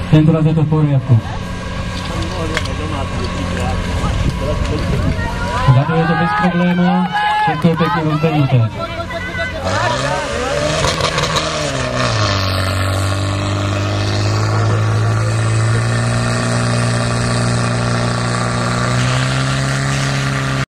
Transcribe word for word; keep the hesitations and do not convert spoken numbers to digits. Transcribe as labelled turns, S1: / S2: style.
S1: Tentoraz je to v poriadku. Vzadu je to bez problému, všetko je pekne rozbenuté.